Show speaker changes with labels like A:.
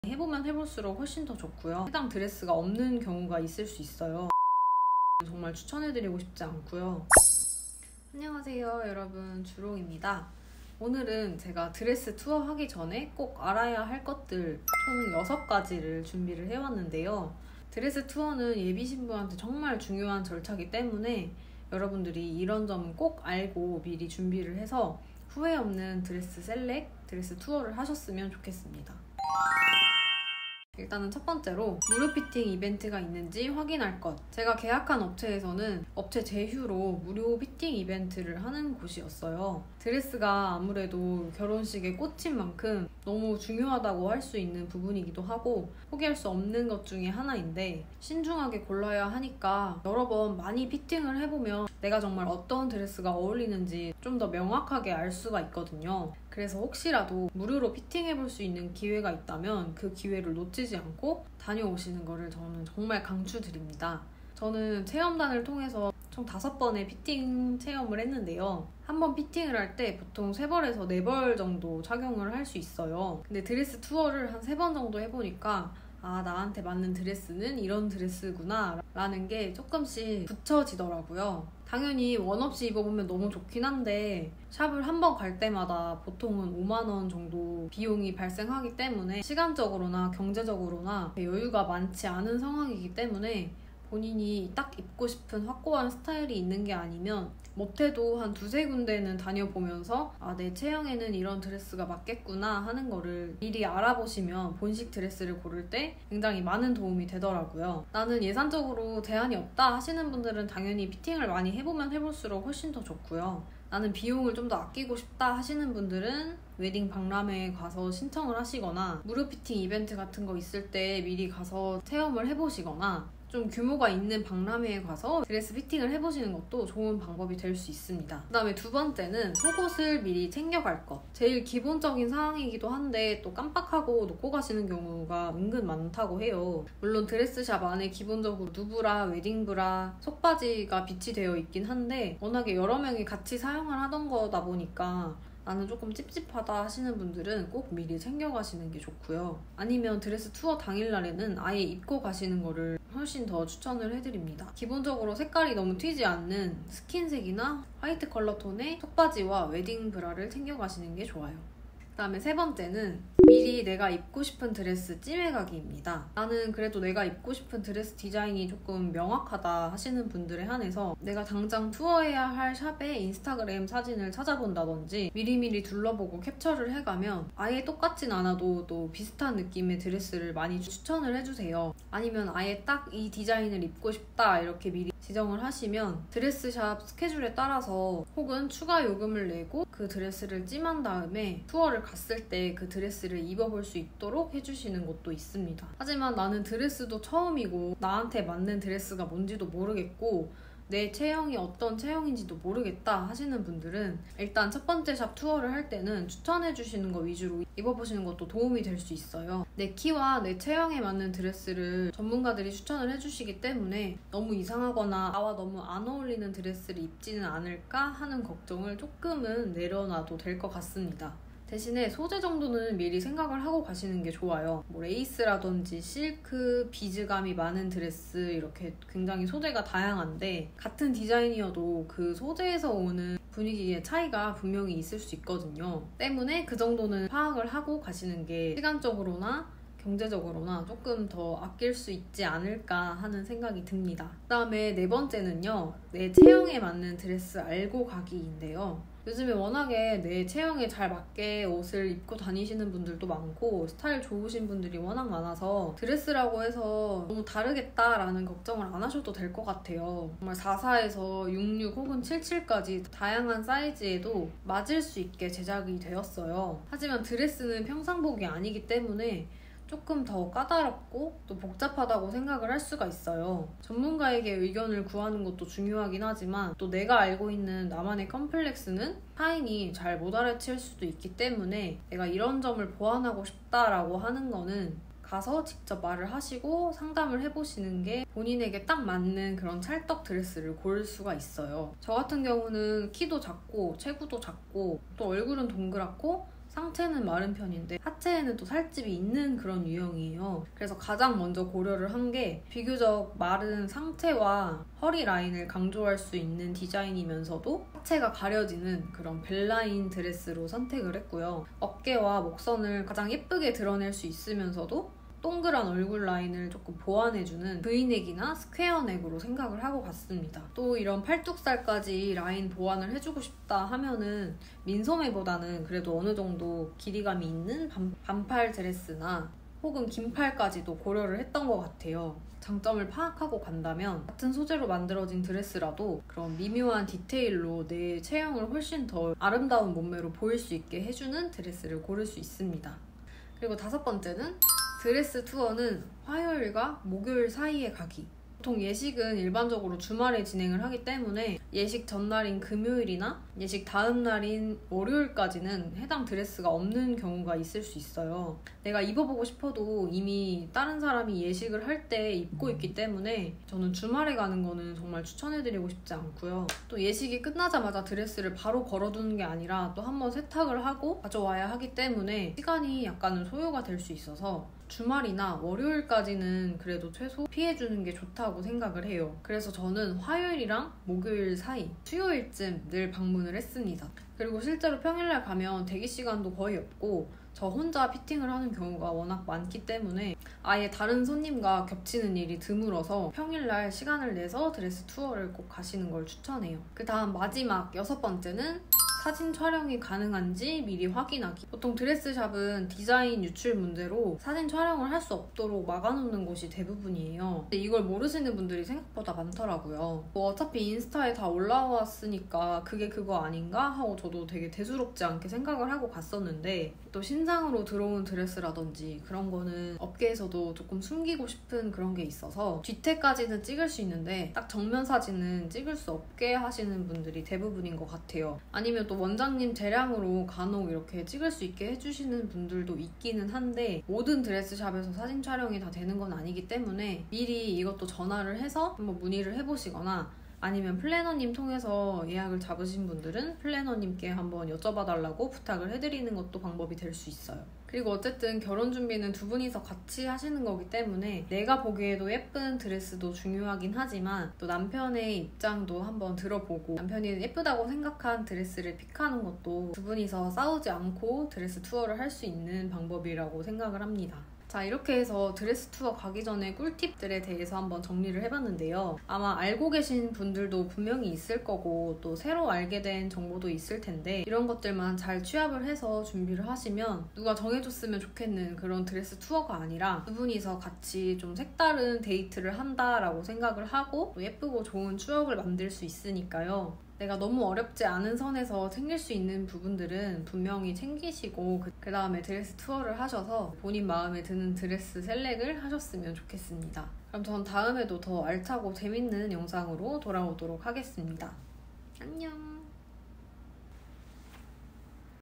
A: 해보면 해볼수록 훨씬 더 좋고요. 해당 드레스가 없는 경우가 있을 수 있어요. 정말 추천해드리고 싶지 않고요. 안녕하세요 여러분, 주롱입니다. 오늘은 제가 드레스 투어 하기 전에 꼭 알아야 할 것들 총 6가지를 준비를 해왔는데요. 드레스 투어는 예비 신부한테 정말 중요한 절차이기 때문에 여러분들이 이런 점은 꼭 알고 미리 준비를 해서 후회 없는 드레스 셀렉, 드레스 투어를 하셨으면 좋겠습니다. 일단은 첫 번째로 무료 피팅 이벤트가 있는지 확인할 것. 제가 계약한 업체에서는 업체 제휴로 무료 피팅 이벤트를 하는 곳이었어요. 드레스가 아무래도 결혼식의 꽃인 만큼 너무 중요하다고 할 수 있는 부분이기도 하고 포기할 수 없는 것 중에 하나인데, 신중하게 골라야 하니까 여러 번 많이 피팅을 해보면 내가 정말 어떤 드레스가 어울리는지 좀 더 명확하게 알 수가 있거든요. 그래서 혹시라도 무료로 피팅해볼 수 있는 기회가 있다면 그 기회를 놓치지 않고 다녀오시는 거를 저는 정말 강추드립니다. 저는 체험단을 통해서 총 5번의 피팅 체험을 했는데요. 한 번 피팅을 할 때 보통 3벌에서 4벌 정도 착용을 할 수 있어요. 근데 드레스 투어를 한 3번 정도 해보니까 나한테 맞는 드레스는 이런 드레스구나 라는 게 조금씩 굳혀지더라고요. 당연히 원 없이 입어보면 너무 좋긴 한데 샵을 한 번 갈 때마다 보통은 5만 원 정도 비용이 발생하기 때문에 시간적으로나 경제적으로나 여유가 많지 않은 상황이기 때문에 본인이 딱 입고 싶은 확고한 스타일이 있는 게 아니면 못해도 한 2-3군데는 다녀보면서 내 체형에는 이런 드레스가 맞겠구나 하는 거를 미리 알아보시면 본식 드레스를 고를 때 굉장히 많은 도움이 되더라고요. 나는 예산적으로 제한이 없다 하시는 분들은 당연히 피팅을 많이 해보면 해볼수록 훨씬 더 좋고요. 나는 비용을 좀 더 아끼고 싶다 하시는 분들은 웨딩 박람회에 가서 신청을 하시거나 무료 피팅 이벤트 같은 거 있을 때 미리 가서 체험을 해보시거나 좀 규모가 있는 박람회에 가서 드레스 피팅을 해보시는 것도 좋은 방법이 될 수 있습니다. 그 다음에 2번째는 속옷을 미리 챙겨갈 것. 제일 기본적인 사항이기도 한데 또 깜빡하고 놓고 가시는 경우가 은근 많다고 해요. 물론 드레스샵 안에 기본적으로 누브라, 웨딩브라, 속바지가 비치되어 있긴 한데 워낙에 여러 명이 같이 사용을 하던 거다 보니까 나는 조금 찝찝하다 하시는 분들은 꼭 미리 챙겨가시는 게 좋고요. 아니면 드레스 투어 당일날에는 아예 입고 가시는 거를 훨씬 더 추천을 해드립니다. 기본적으로 색깔이 너무 튀지 않는 스킨색이나 화이트 컬러 톤의 속바지와 웨딩 브라를 챙겨가시는 게 좋아요. 그 다음에 3번째는 미리 내가 입고 싶은 드레스 찜해가기입니다. 나는 그래도 내가 입고 싶은 드레스 디자인이 조금 명확하다 하시는 분들에 한해서 내가 당장 투어해야 할 샵의 인스타그램 사진을 찾아본다든지 미리미리 둘러보고 캡처를 해가면 아예 똑같진 않아도 또 비슷한 느낌의 드레스를 많이 추천을 해주세요. 아니면 아예 딱 이 디자인을 입고 싶다 이렇게 미리 지정을 하시면 드레스샵 스케줄에 따라서 혹은 추가 요금을 내고 그 드레스를 찜한 다음에 투어를 갔을 때 그 드레스를 입어볼 수 있도록 해주시는 곳도 있습니다. 하지만 나는 드레스도 처음이고 나한테 맞는 드레스가 뭔지도 모르겠고 내 체형이 어떤 체형인지도 모르겠다 하시는 분들은 일단 첫 번째 샵 투어를 할 때는 추천해주시는 거 위주로 입어보시는 것도 도움이 될 수 있어요. 내 키와 내 체형에 맞는 드레스를 전문가들이 추천을 해주시기 때문에 너무 이상하거나 나와 너무 안 어울리는 드레스를 입지는 않을까 하는 걱정을 조금은 내려놔도 될 것 같습니다. 대신에 소재 정도는 미리 생각을 하고 가시는 게 좋아요. 레이스라든지 실크, 비즈감이 많은 드레스 이렇게 굉장히 소재가 다양한데 같은 디자인이어도 그 소재에서 오는 분위기의 차이가 분명히 있을 수 있거든요. 때문에 그 정도는 파악을 하고 가시는 게 시간적으로나 경제적으로나 조금 더 아낄 수 있지 않을까 하는 생각이 듭니다. 그 다음에 4번째는요. 내 체형에 맞는 드레스 알고 가기인데요. 요즘에 워낙에 내 체형에 잘 맞게 옷을 입고 다니시는 분들도 많고 스타일 좋으신 분들이 워낙 많아서 드레스라고 해서 너무 다르겠다라는 걱정을 안 하셔도 될 것 같아요. 정말 44에서 66 혹은 77까지 다양한 사이즈에도 맞을 수 있게 제작이 되었어요. 하지만 드레스는 평상복이 아니기 때문에 조금 더 까다롭고 또 복잡하다고 생각을 할 수가 있어요. 전문가에게 의견을 구하는 것도 중요하긴 하지만 또 내가 알고 있는 나만의 컴플렉스는 타인이 잘 못 알아챌 수도 있기 때문에 내가 이런 점을 보완하고 싶다라고 하는 거는 가서 직접 말을 하시고 상담을 해보시는 게 본인에게 딱 맞는 그런 찰떡 드레스를 고를 수가 있어요. 저 같은 경우는 키도 작고 체구도 작고 또 얼굴은 동그랗고 상체는 마른 편인데 하체에는 또 살집이 있는 그런 유형이에요. 그래서 가장 먼저 고려를 한 게 비교적 마른 상체와 허리 라인을 강조할 수 있는 디자인이면서도 하체가 가려지는 그런 벨라인 드레스로 선택을 했고요. 어깨와 목선을 가장 예쁘게 드러낼 수 있으면서도 동그란 얼굴 라인을 조금 보완해주는 V넥이나 스퀘어 넥으로 생각을 하고 갔습니다. 또 이런 팔뚝살까지 라인 보완을 해주고 싶다 하면은 민소매보다는 그래도 어느 정도 길이감이 있는 반팔 드레스나 혹은 긴팔까지도 고려를 했던 것 같아요. 장점을 파악하고 간다면 같은 소재로 만들어진 드레스라도 그런 미묘한 디테일로 내 체형을 훨씬 더 아름다운 몸매로 보일 수 있게 해주는 드레스를 고를 수 있습니다. 그리고 5번째는 드레스 투어는 화요일과 목요일 사이에 가기. 보통 예식은 일반적으로 주말에 진행을 하기 때문에 예식 전날인 금요일이나 예식 다음 날인 월요일까지는 해당 드레스가 없는 경우가 있을 수 있어요. 내가 입어보고 싶어도 이미 다른 사람이 예식을 할 때 입고 있기 때문에 저는 주말에 가는 거는 정말 추천해드리고 싶지 않고요. 또 예식이 끝나자마자 드레스를 바로 걸어두는 게 아니라 또 한번 세탁을 하고 가져와야 하기 때문에 시간이 약간은 소요가 될 수 있어서 주말이나 월요일까지는 그래도 최소 피해주는 게 좋다고 생각을 해요. 그래서 저는 화요일이랑 목요일 사이, 수요일쯤 늘 방문을 했습니다. 그리고 실제로 평일날 가면 대기 시간도 거의 없고 저 혼자 피팅을 하는 경우가 워낙 많기 때문에 아예 다른 손님과 겹치는 일이 드물어서 평일날 시간을 내서 드레스 투어를 꼭 가시는 걸 추천해요. 그 다음 마지막 6번째는 사진 촬영이 가능한지 미리 확인하기. 보통 드레스샵은 디자인 유출 문제로 사진 촬영을 할 수 없도록 막아놓는 곳이 대부분이에요. 근데 이걸 모르시는 분들이 생각보다 많더라고요. 뭐 어차피 인스타에 다 올라왔으니까 그게 그거 아닌가 하고 저도 되게 대수롭지 않게 생각을 하고 갔었는데 또 신상으로 들어온 드레스라든지 그런 거는 업계에서도 조금 숨기고 싶은 그런 게 있어서 뒤태까지는 찍을 수 있는데 딱 정면 사진은 찍을 수 없게 하시는 분들이 대부분인 것 같아요. 아니면 또 원장님 재량으로 간혹 이렇게 찍을 수 있게 해주시는 분들도 있기는 한데 모든 드레스샵에서 사진 촬영이 다 되는 건 아니기 때문에 미리 이것도 전화를 해서 한번 문의를 해보시거나 아니면 플래너님 통해서 예약을 잡으신 분들은 플래너님께 한번 여쭤봐달라고 부탁을 해드리는 것도 방법이 될 수 있어요. 그리고 어쨌든 결혼 준비는 두 분이서 같이 하시는 거기 때문에 내가 보기에도 예쁜 드레스도 중요하긴 하지만 또 남편의 입장도 한번 들어보고 남편이 예쁘다고 생각한 드레스를 픽하는 것도 두 분이서 싸우지 않고 드레스 투어를 할 수 있는 방법이라고 생각을 합니다. 자, 이렇게 해서 드레스 투어 가기 전에 꿀팁들에 대해서 한번 정리를 해봤는데요. 아마 알고 계신 분들도 분명히 있을 거고 또 새로 알게 된 정보도 있을 텐데 이런 것들만 잘 취합을 해서 준비를 하시면 누가 정해줬으면 좋겠는 그런 드레스 투어가 아니라 두 분이서 같이 좀 색다른 데이트를 한다라고 생각을 하고 또 예쁘고 좋은 추억을 만들 수 있으니까요. 내가 너무 어렵지 않은 선에서 챙길 수 있는 부분들은 분명히 챙기시고 그 다음에 드레스 투어를 하셔서 본인 마음에 드는 드레스 셀렉을 하셨으면 좋겠습니다. 그럼 전 다음에도 더 알차고 재밌는 영상으로 돌아오도록 하겠습니다. 안녕!